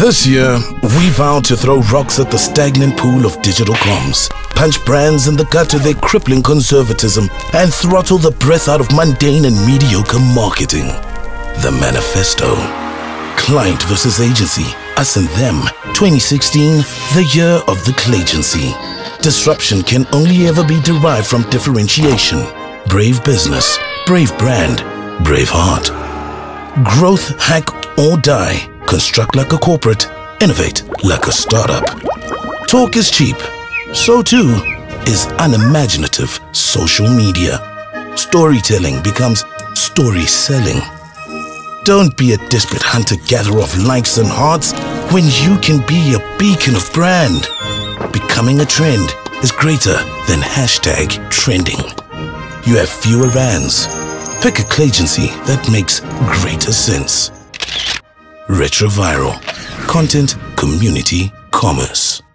This year, we vow to throw rocks at the stagnant pool of digital comms, punch brands in the gut to their crippling conservatism, and throttle the breath out of mundane and mediocre marketing. The Manifesto. Client versus agency, us and them. 2016, the year of the Clagency. Disruption can only ever be derived from differentiation. Brave business, brave brand, brave heart. Growth, hack or die. Construct like a corporate, innovate like a startup. Talk is cheap, so too is unimaginative social media. Storytelling becomes story selling. Don't be a desperate hunter-gatherer of likes and hearts when you can be a beacon of brand. Becoming a trend is greater than #trending. You have fewer vans. Pick a Clagency that makes greater sense. Retroviral. Content, community, commerce.